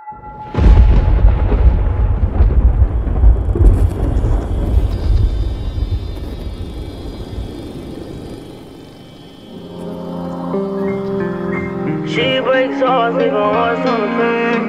She breaks hearts, leaving hearts on the pen.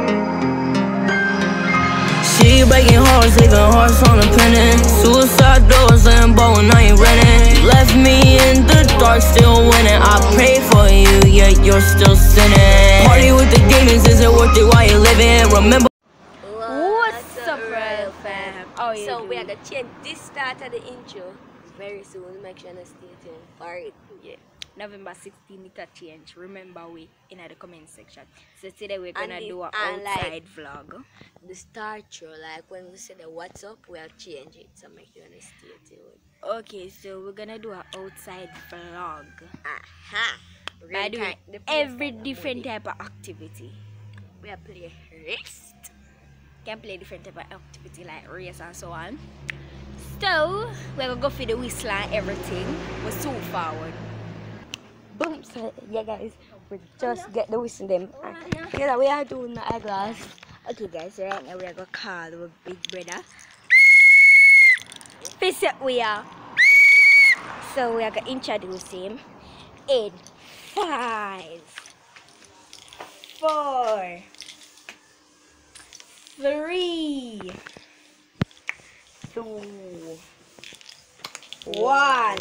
She breaking hearts, leaving hearts on the pendant. Suicide doors, Lambo, and I ain't renting. You left me in the dark, still winning. I pray for you, yet you're still sinning. Party with the demons, is it worth it while you're living? Remember. What's up, real fam? So we are gonna change this start of the intro very soon. Make sure to stay tuned for it. Yeah. November 16th it a change. Remember we in the comment section. So today we're gonna do an outside vlog. The start show, like when we say the what's up, we'll change it. So make sure to stay tuned. Okay, so we're gonna do an outside vlog. By doing every different type of activity. We'll play race. Can play different type of activity like race and so on. So we're gonna go for the whistle and everything. We're so forward. Boom, so yeah guys, we just get the whistle them. Yeah, we are doing the eyeglass. Okay guys, so right now we are gonna call our big brother. This we are. So we are gonna introduce him in 5, 4, 3, 2, 1.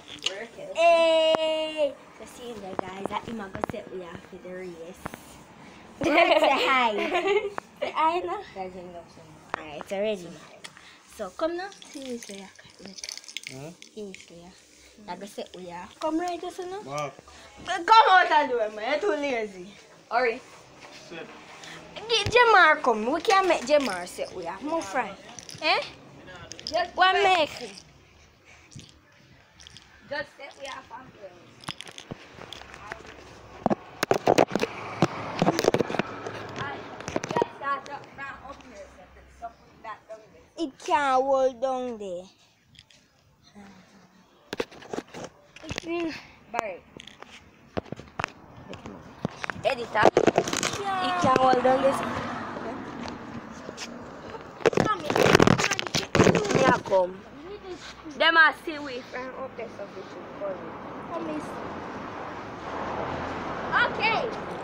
Hey! So see you there guys, that him gonna set we are for the race. Say hi. Say hi now. Alright, it's already. So come now. See this way. This way. I'm gonna set we are. Come right just now. Wow. Come out and do it, man. You're too lazy. Hurry. Sit. Get Jamar come. We can't make Jamar set we are. More fry. Eh? Just what make? Just set we are from it can't hold down there. It's been buried. Editor. It can't hold down this. Yeah, come. Them are still with and up there so we should for you. Come miss. Okay.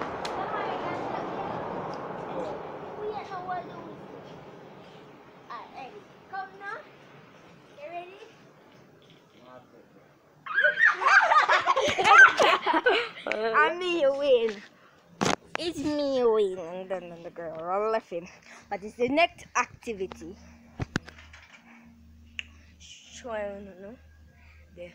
We ain't know what to do. Alright, come now. You ready? I'm me win. It's me win. And then the girl are laughing. But it's the next activity. No? There.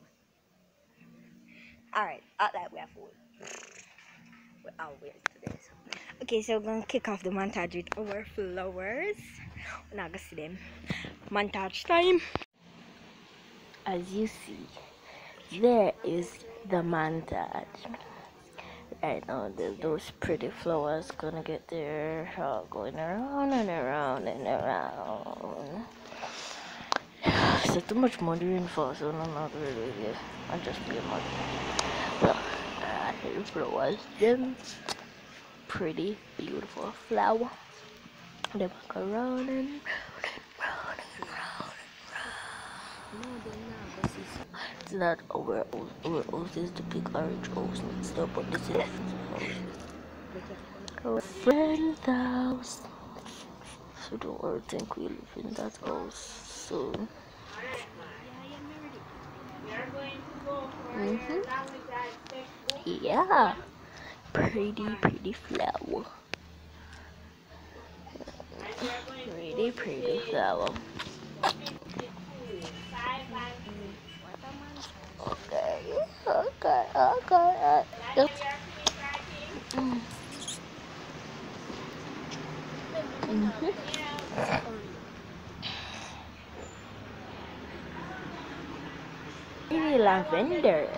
Alright, that we have food. We're out today. So. Okay, so we're gonna kick off the montage with our flowers. We're not gonna see them. Montage time. As you see, there is the montage. Right now, those pretty flowers gonna get there, going around and around and around. So too much modeling for, so I'm not really here. I just play mod. Well, the flowers, them pretty beautiful flower. They walk around and round and round and round. It's not our house is the big orange house and stuff, but this is our friend's house. So don't worry, think we live in that house soon. Yeah, pretty flower. Pretty flower. Okay. Maybe lavender.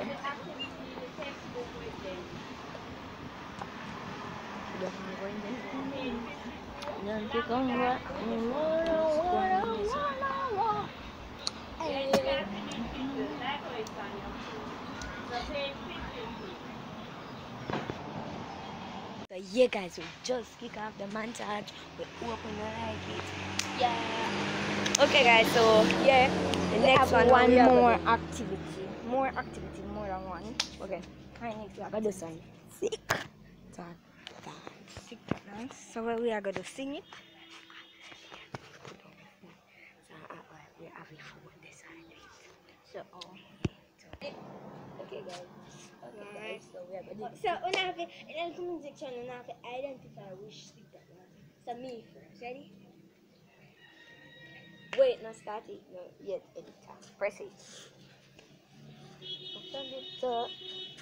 yeah, guys, we just kick off the montage. We hope you like it. Yeah. Okay, guys. So yeah, the next one. One more activity. More activity. More than one. Okay. Right, next we are gonna do some sick tap dance. Sick tap dance. So we are gonna sing it. So we have it for this side. So okay, guys. Okay, so we are gonna. So in the comment section, we have to identify which stick that one. So me first. Ready? Wait, not start it. No, yet edit time. Press it. Open it up.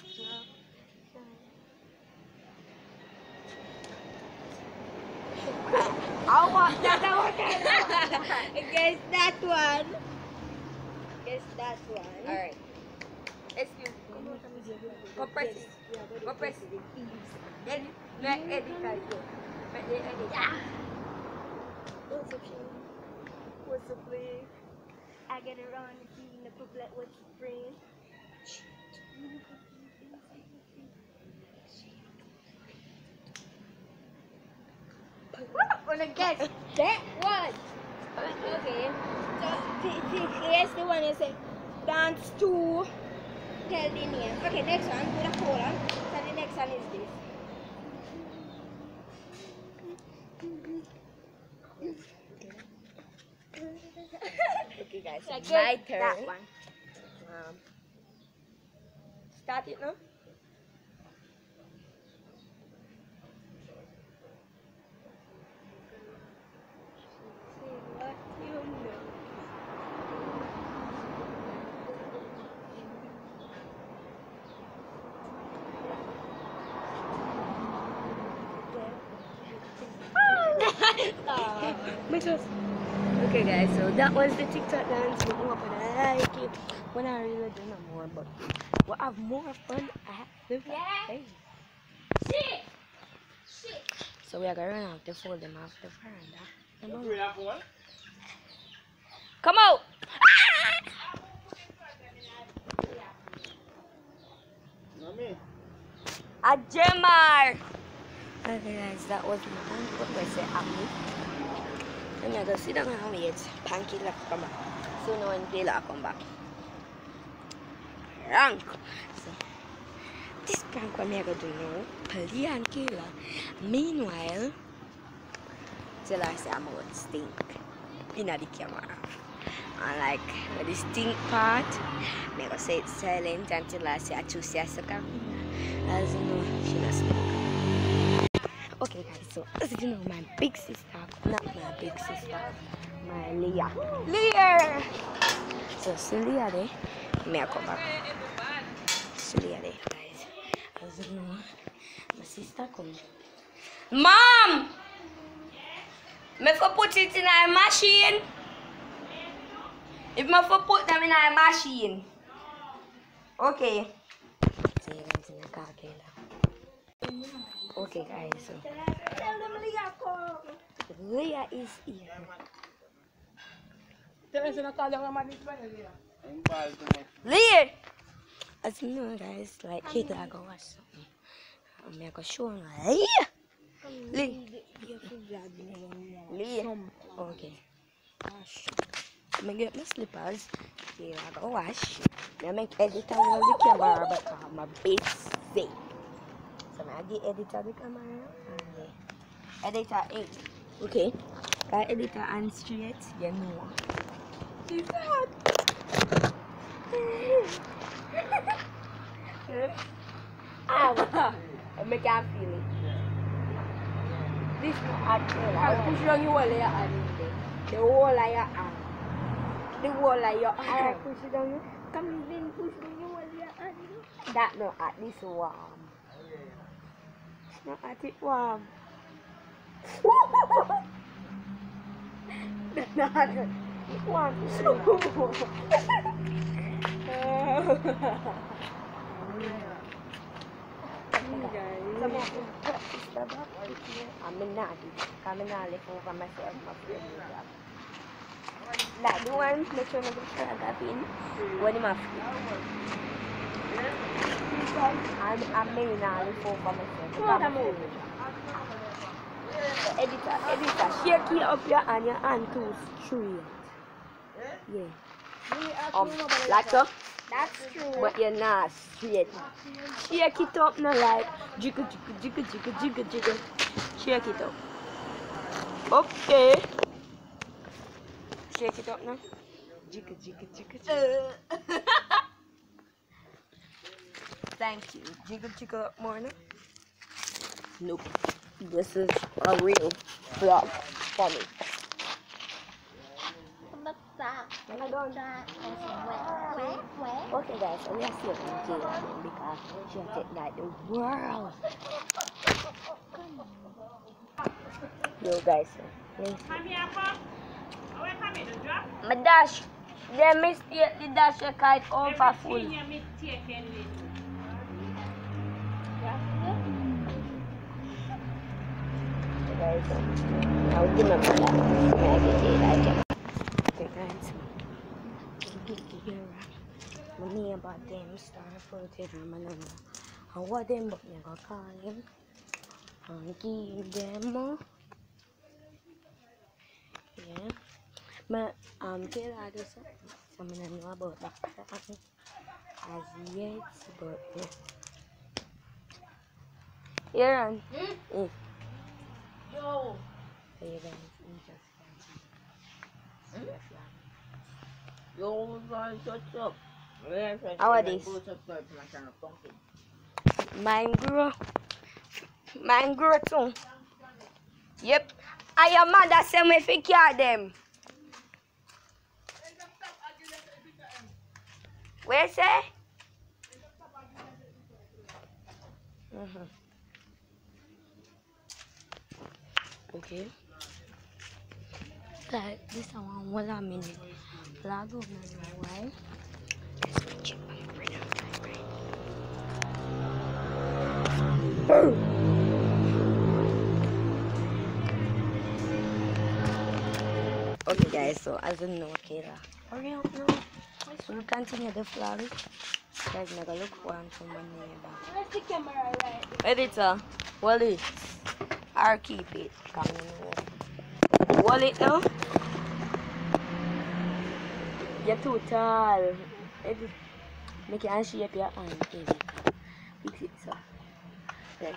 I want that one. Guess that one. Guess that one. Alright. Excuse me. Go press it. Go press it. Edit. Edit. Yeah. What's up, Shane? What's up, Lee? I get around in the couplet with spring. I'm gonna guess that one. Okay. So here's the one that said dance to tell the name. Okay, next one with a colon. So the next one is this. Okay, guys, so my turn. That one. Start it now. What you know. Okay, guys, so that was the TikTok dance. We hope I like it. When I really do no more, but we'll have more fun at the play. So we are going to have to fold them off the veranda. Come out! A Gemar! Okay, guys, that was my hand. What do I say? I'm going to sit down and wait. Panky will come back. So now when Taylor come back. Prank! So, this prank what I'm going to do now, Pali and Kayla. Meanwhile, till I say I'm going to stink in the camera. And like, with the stink part, I'm going to say it silent until I say I choose a second. As you know, she doesn't stink. Okay, guys, so as you know, my big sister, not my big sister, my Leah. Leah! So, see Leah there, may I come back? See Leah there, guys. As you know, my sister comes. Mom! Me for put it in a machine. If me for put them in a machine. Okay. See you guys in the car, Kayla. Okay, guys, so tell them Leah come. Leah is here. Leah! As you know, guys, like Kayla go watch something. I'm going to show them Leah! Leah! Okay. I get my slippers. Yeah, I go wash. I make edit on the camera because I'm a bit sick. So I get editor the camera and editor ink. Okay. Got editor and straight, you know. It's hot. Ow! I make you feel it. This is hot. I'll push on you all your hand. The whole of your hand. The whole of your hand. Push it on you. Come in, push on you all your hand. That no at this warm. Not at it warm. Not it warm. I'm not over myself. Like the one, make sure I got in. What am I I'm not over myself. Editor, shake it up your hand too straight. Yeah. Like so? That's true. But you're not straight. Shake it up now like jiggle, jiggle, jiggle, jiggle, jiggle, jiggle. Shake it up. Okay. Shake it up now. Jiggle, jiggle, jiggle, jiggle. Thank you. Jiggle, jiggle up more now. Nope. This is a real vlog for me. Okay guys, so we are still in jail because she take like the world. Yo guys, my dash, they mistake the dash kite over full. Guys, I'll remember that. Okay guys, money about them start footage and what them but never call him and give them more. Yeah, but tell her this something I know about the plan as yet, but yeah. Yo. Hey guys, Yo guys, what's up? how are this? Mine grow too. Yep. I am mad that same if you care them. Where say? Okay. That this is 1 minute. Vlog of my wife. Let's go check my friend. Okay guys, so as you know, Kayla, hurry up now. We'll continue the vlog. Guys, I'm gonna look for one from my neighbor. Where's the camera, right? Editor, hold it. Or keep it. Hold it now. You're too tall. Edit. Make it and shape your hand. Editor. Fix it so. There.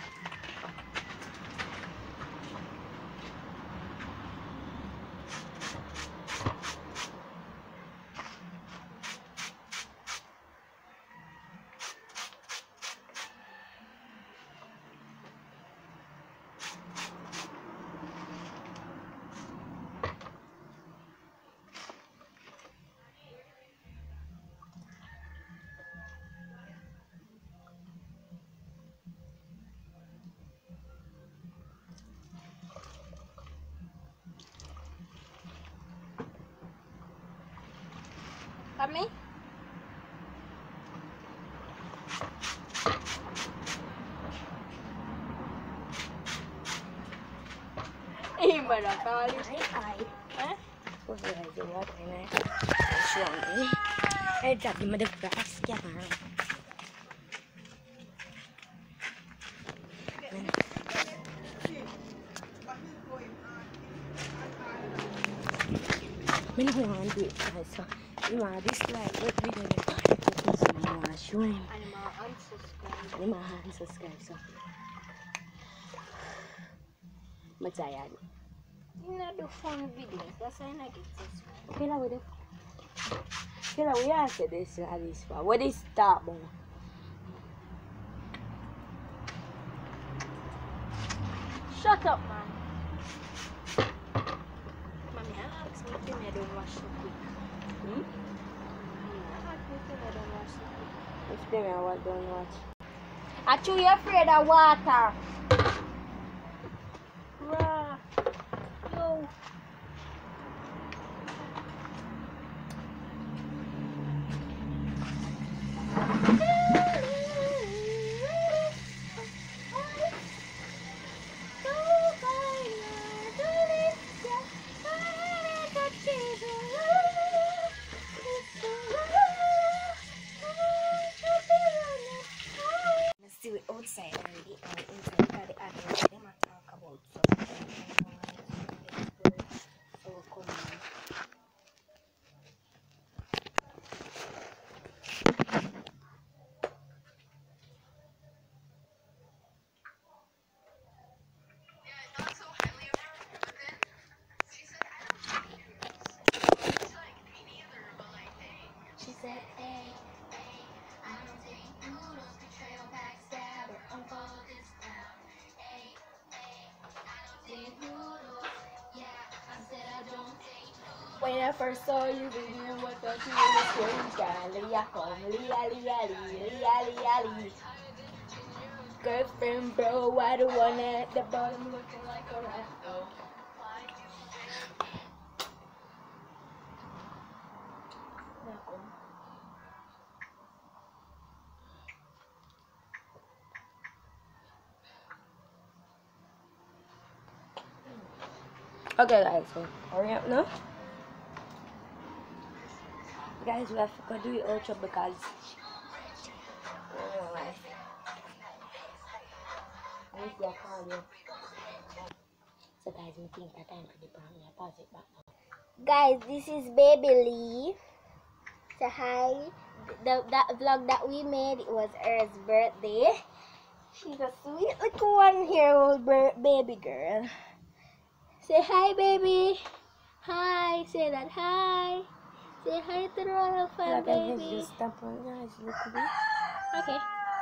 Me? Hey, Maracali. Hi. Huh? What's the idea? What? Show me. Hey, drop the mother grass. Yeah. I don't want to do it, guys. So, you want to dislike what video you want to show him. And my unsubscribe. I'm going to unsubscribe. So, I'm tired. You know the fun videos. That's why I get subscribed. Okay, now we have to this at this far. What is that, boy? Shut up, man. Mommy, I asked me if I don't wash so quick. I asked me if I don't wash so quick. Explain me what don't watch. Actually, you're afraid of water. Bruh. Yo. Let's do it outside already. Inside. When I first saw you, baby, what the you was strange. Leah, come, Leah. Girlfriend, bro, I don't want at the bottom looking like a rascal. Okay, guys, so hurry up now. Guys, we have to do the outro because so guys, we think that time for the prank. I pass it back now. Guys, this is Baby Lee. Say hi. That vlog that we made, it was her birthday. She's a sweet little 1-year-old baby girl. Say hi, baby. Hi. Say that hi. Say hi to the royal fan, baby. Just stop on guys, look at it. Okay.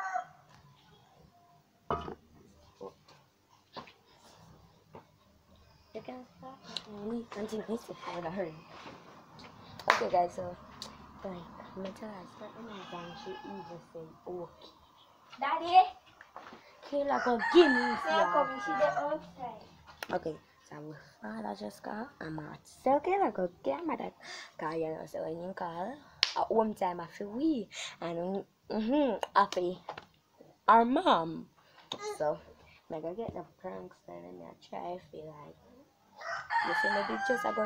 You can stop. Until this is for the hurry. Okay, guys, so like, I'm gonna tell her something and she even say okay. Daddy, Kayla, go give me some. Okay, so my father just got I'm at so Kayla go get my dad. Cause you know, so when you call at one time I feel we and I feel our mom. So I'm gonna get the pranks done and I try to feel like you see my pictures I go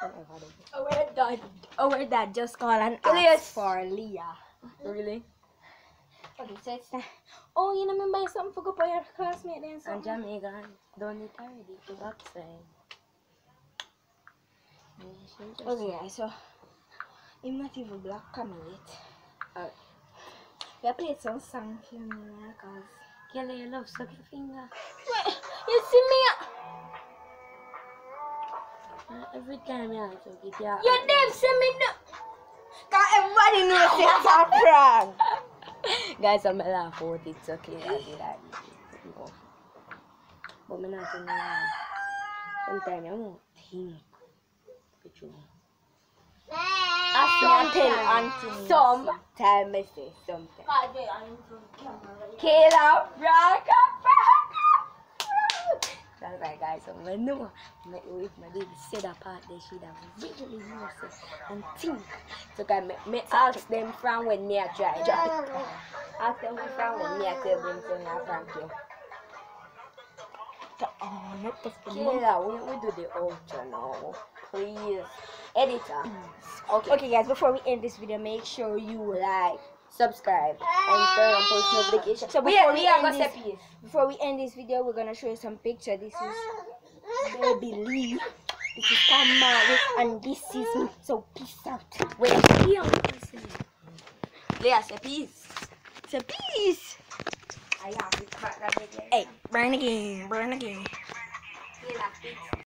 so our dad just called and asked for Leah. Really? Okay, so it's time. Oh, you know me buy something for go for your classmate then something. And Jamaica done it already to outside. Okay guys, so I'm not even black coming yet. We played some song for me because Kelly you love suck your finger. Wait, you see me? Every time you have to get your you never see me no. Cause everybody knows it's a prank. Guys, I'm laugh out it's okay. I did that. But I'm not saying sometimes I won't think. I tell auntie sometimes I say something. Kayla, rock up. That's right, guys. So I know if my baby said that part, they should have really noticed and think. So can me ask them from when me I try. Ask them from when me I tell them to I prank you. Kayla, we do the outro now. Please. Editor. Okay guys, before we end this video, make sure you like, subscribe, and turn on post notifications. So before we end this video, we're gonna show you some pictures. This is Baby Lee. This is kahmarri, and this is me. So peace out. Wait, Leah, say peace. Say peace. Hey, burn again.